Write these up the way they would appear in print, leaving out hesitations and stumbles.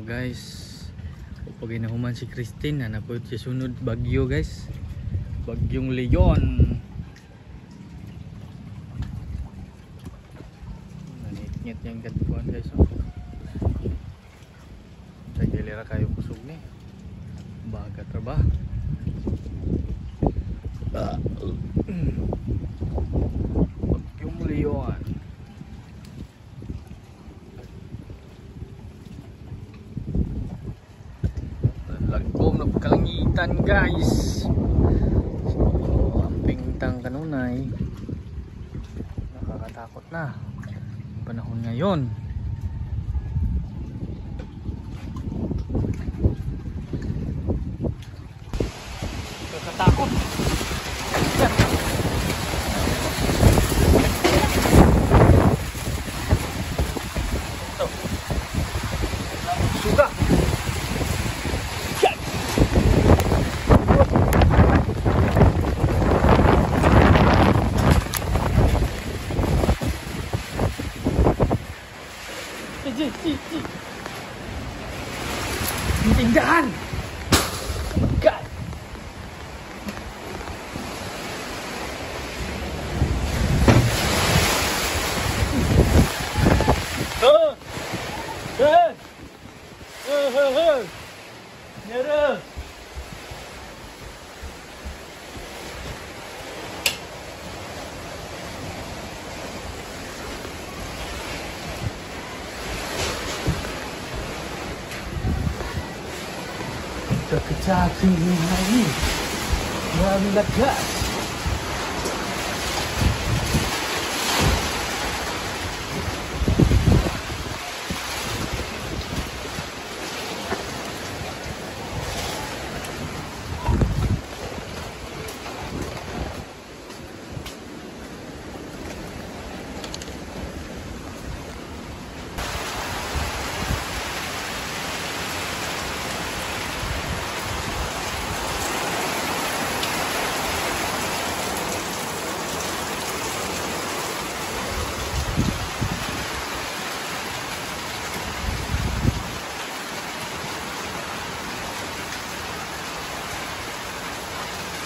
guys, pag inahuman si Christine na po siya sunod bagyo guys, bagyong Leon. Nanit-ngit yung katkuan guys, oh. Sa gilira kayo kusog ni bagat ra ba. Bagyong Leon. Lagom na kalangitan guys. So, ang pingtang kanunay nakakatakot na panahon ngayon. Nakakatakot. Ito. Suga. Tindahan. God. Nyara. Kecacing ini meledak.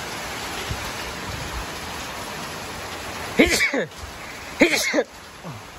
Hit!